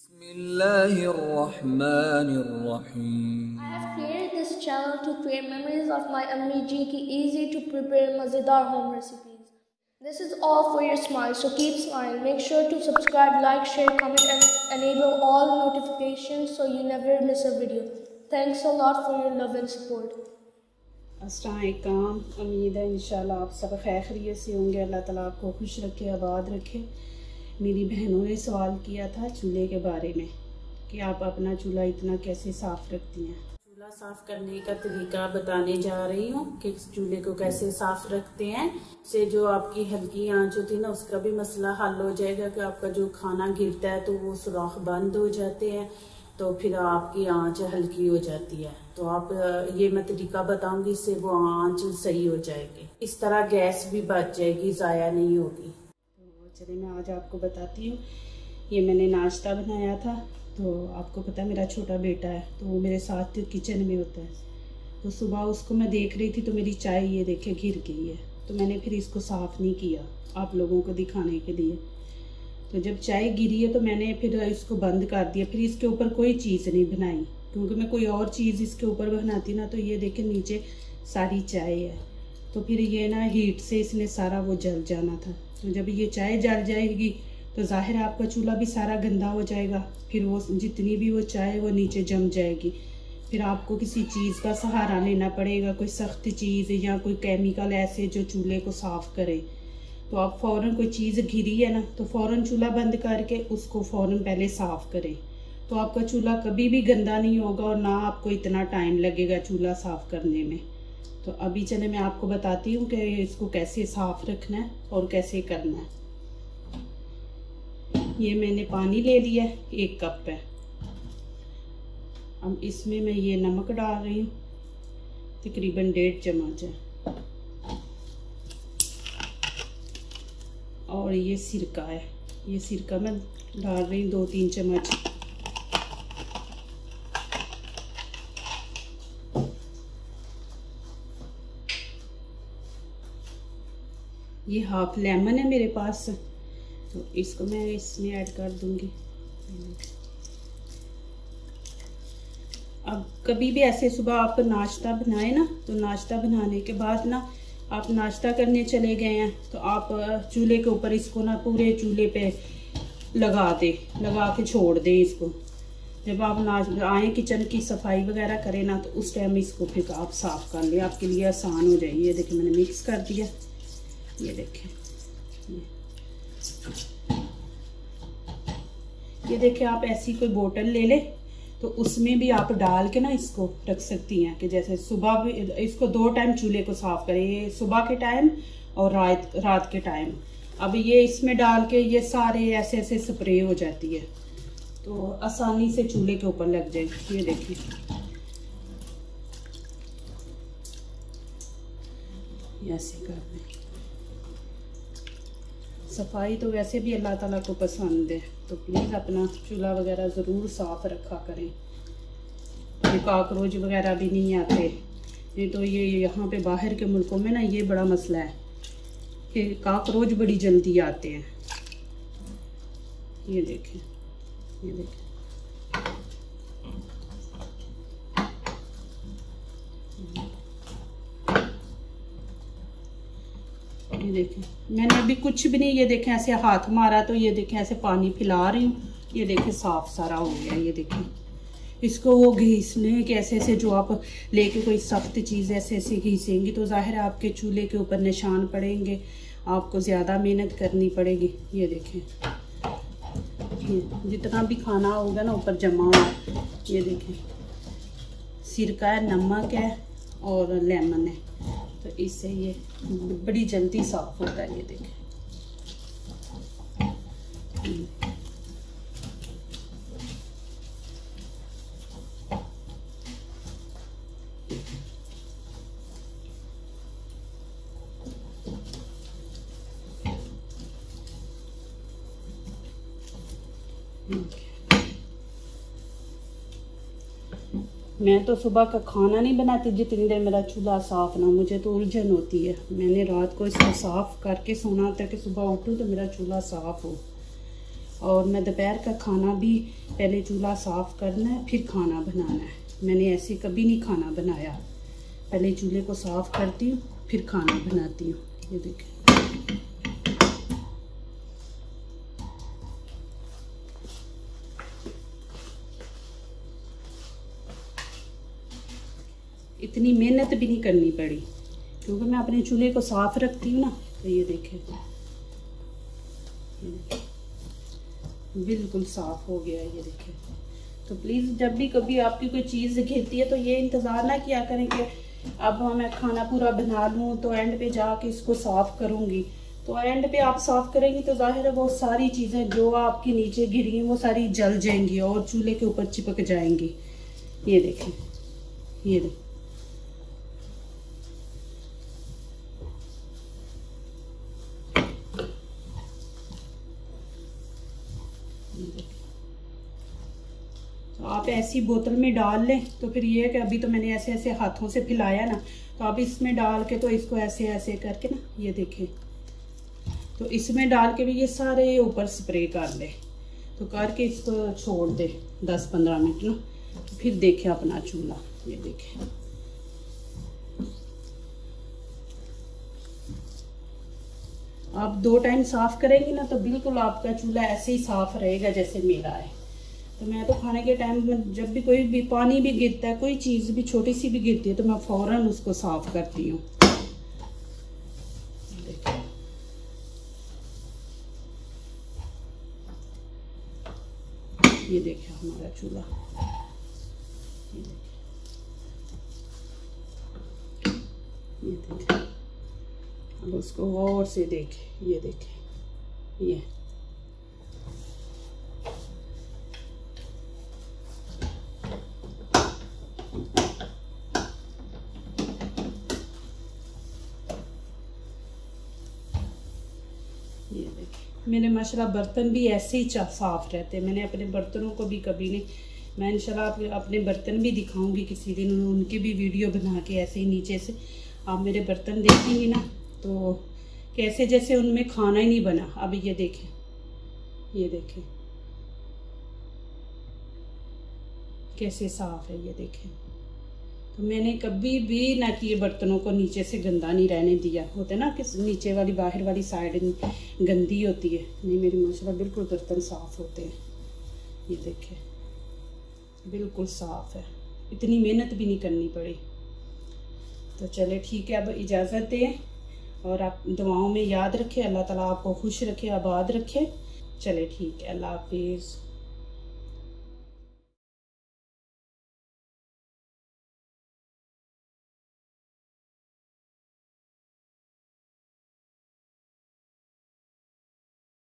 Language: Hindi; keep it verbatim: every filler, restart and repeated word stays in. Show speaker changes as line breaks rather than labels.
Bismillahirrahmanirrahim. I have created this channel to create memories of my Ammi Ji ki easy to prepare mazedar home recipes. This is all for your smile, so keep smiling. Make sure to subscribe, like, share, comment and enable all notifications so you never miss a video. Thanks a lot for your love and support.
अस्सलाम वालेकुम। उम्मीद है इंशाल्लाह आप सब खैर खैरियत से होंगे। अल्लाह ताला आपको खुश रखे, आबाद रखे। मेरी बहनों ने सवाल किया था चूल्हे के बारे में कि आप अपना चूल्हा इतना कैसे साफ़ रखती हैं। चूल्हा साफ़ करने का तरीका बताने जा रही हूँ कि चूल्हे को कैसे साफ़ रखते हैं। से जो आपकी हल्की आंच होती है ना, उसका भी मसला हल हो जाएगा कि आपका जो खाना गिरता है तो वो सुराख बंद हो जाते हैं, तो फिर आपकी आंच हल्की हो जाती है। तो आप ये मैं तरीका बताऊंगी, इससे वो आंच सही हो जाएगी। इस तरह गैस भी बच जाएगी, ज़ाया नहीं होगी। तो चलिए मैं आज आपको बताती हूँ। ये मैंने नाश्ता बनाया था। तो आपको पता है मेरा छोटा बेटा है, तो वो मेरे साथ किचन में होता है। तो सुबह उसको मैं देख रही थी तो मेरी चाय ये देखे गिर गई है। तो मैंने फिर इसको साफ़ नहीं किया आप लोगों को दिखाने के लिए। तो जब चाय गिरी है तो मैंने फिर इसको बंद कर दिया। फिर इसके ऊपर कोई चीज़ नहीं बनाई, क्योंकि मैं कोई और चीज़ इसके ऊपर बनाती ना तो ये देखे नीचे सारी चाय है। तो फिर ये ना हीट से इसने सारा वो जल जाना था। तो जब ये चाय जल जाएगी तो ज़ाहिर है आपका चूल्हा भी सारा गंदा हो जाएगा। फिर वो जितनी भी वो चाय वो नीचे जम जाएगी। फिर आपको किसी चीज़ का सहारा लेना पड़ेगा, कोई सख्त चीज़ या कोई केमिकल ऐसे जो चूल्हे को साफ़ करे। तो आप फ़ौरन कोई चीज़ घिरी है ना तो फ़ौरन चूल्हा बंद करके उसको फ़ौरन पहले साफ़ करें। तो आपका चूल्हा कभी भी गंदा नहीं होगा और ना आपको इतना टाइम लगेगा चूल्हा साफ़ करने में। तो अभी चले मैं आपको बताती हूँ कि इसको कैसे साफ़ रखना है और कैसे करना है। ये मैंने पानी ले लिया है, एक कप है। अब इसमें मैं ये नमक डाल रही हूँ, तकरीबन डेढ़ चम्मच है। और ये सिरका है, ये सिरका मैं डाल रही हूँ दो तीन चम्मच। ये हाफ लेमन है मेरे पास, तो इसको मैं इसमें ऐड कर दूंगी। अब कभी भी ऐसे सुबह आप नाश्ता बनाए ना, तो नाश्ता बनाने के बाद ना आप नाश्ता करने चले गए हैं तो आप चूल्हे के ऊपर इसको ना पूरे चूल्हे पे लगा दे लगा के छोड़ दें इसको। जब आप नाश्ता आए किचन की सफाई वगैरह करें ना तो उस टाइम इसको फिर आप साफ़ कर लें, आपके लिए आसान हो जाएगी। ये देखिए मैंने मिक्स कर दिया। ये देखें ये, ये देखिए आप ऐसी कोई बोतल ले ले तो उसमें भी आप डाल के ना इसको रख सकती हैं कि जैसे सुबह भी इसको दो टाइम चूल्हे को साफ़ करें, ये सुबह के टाइम और रात रात के टाइम। अब ये इसमें डाल के ये सारे ऐसे ऐसे स्प्रे हो जाती है तो आसानी से चूल्हे के ऊपर लग जाएगी। ये देखिए ऐसे कर दें। सफाई तो वैसे भी अल्लाह ताला को पसंद है, तो प्लीज़ अपना चूल्हा वगैरह ज़रूर साफ़ रखा करें। ये काकरोच वगैरह भी नहीं आते। ये तो ये यहाँ पे बाहर के मुल्कों में ना ये बड़ा मसला है कि काकरोच बड़ी जल्दी आते हैं। ये देखें ये देखें ये देखें मैंने अभी कुछ भी नहीं, ये देखें ऐसे हाथ मारा तो ये देखें ऐसे पानी फैला रही हूँ। ये देखें साफ सारा हो गया। ये देखें इसको वो घीसने के ऐसे ऐसे जो आप लेके कोई सख्त चीज़ ऐसे ऐसे घीसेंगी तो ज़ाहिर है आपके चूल्हे के ऊपर निशान पड़ेंगे, आपको ज़्यादा मेहनत करनी पड़ेगी। ये देखें ये जितना भी खाना होगा ना ऊपर जमा हुआ। ये देखें सिरका है, नमक है और लेमन है, तो इससे ये बड़ी जल्दी साफ होता है। ये देखें मैं तो सुबह का खाना नहीं बनाती जितनी देर मेरा चूल्हा साफ ना, मुझे तो उलझन होती है। मैंने रात को इसको साफ करके सोना होता है कि सुबह उठूँ तो मेरा चूल्हा साफ हो। और मैं दोपहर का खाना भी पहले चूल्हा साफ़ करना है फिर खाना बनाना है। मैंने ऐसे कभी नहीं खाना बनाया, पहले चूल्हे को साफ़ करती हूँ फिर खाना बनाती हूँ। ये देखें, इतनी मेहनत भी नहीं करनी पड़ी क्योंकि मैं अपने चूल्हे को साफ रखती हूँ ना। तो ये देखें, बिल्कुल साफ हो गया है। ये देखें, तो प्लीज़ जब भी कभी आपकी कोई चीज़ गिरती है तो ये इंतज़ार ना किया करें कि अब मैं खाना पूरा बना लूँ तो एंड पे जाके इसको साफ़ करूँगी। तो एंड पे आप साफ़ करेंगी तो जाहिर है वो सारी चीज़ें जो आपके नीचे गिरी हैं वो सारी जल जाएंगी और चूल्हे के ऊपर चिपक जाएंगी। ये देखें, ये देखें, तो आप ऐसी बोतल में डाल लें तो फिर ये है कि अभी तो मैंने ऐसे ऐसे हाथों से फैलाया ना, तो आप इसमें डाल के तो इसको ऐसे ऐसे करके ना, ये देखें, तो इसमें डाल के भी ये सारे ऊपर स्प्रे कर ले, तो करके इसको छोड़ दे दस पंद्रह मिनट ना, तो फिर देखें अपना चूल्हा। ये देखें, आप दो टाइम साफ करेंगी ना तो बिल्कुल आपका चूल्हा ऐसे ही साफ रहेगा जैसे मेरा है। तो मैं तो खाने के टाइम में जब भी कोई भी पानी भी गिरता है, कोई चीज़ भी छोटी सी भी गिरती है तो मैं फौरन उसको साफ करती हूँ। ये देखिए हमारा चूल्हा, ये देखिए, ये देखिए, अब उसको गौर से देखें। ये देखें, ये ये देखिए, मेरे माशाल्लाह बर्तन भी ऐसे ही साफ रहते हैं। मैंने अपने बर्तनों को भी कभी नहीं, मैं इंशाल्लाह अपने बर्तन भी दिखाऊंगी किसी दिन, उनकी भी वीडियो बना के ऐसे ही नीचे से आप मेरे बर्तन देखेंगी ना तो कैसे जैसे उनमें खाना ही नहीं बना। अब ये देखें, ये देखें कैसे साफ है। ये देखें, तो मैंने कभी भी ना कि बर्तनों को नीचे से गंदा नहीं रहने दिया। होता है ना कि नीचे वाली बाहर वाली साइड गंदी होती है, नहीं मेरी माशाल्लाह बिल्कुल बर्तन साफ होते हैं। ये देखें, बिल्कुल साफ है, इतनी मेहनत भी नहीं करनी पड़ी। तो चले ठीक है, अब इजाज़त दें और आप दुआओं में याद रखें। अल्लाह ताला आपको खुश रखे, आबाद रखे। चले ठीक है, अल्लाह हाफिज़।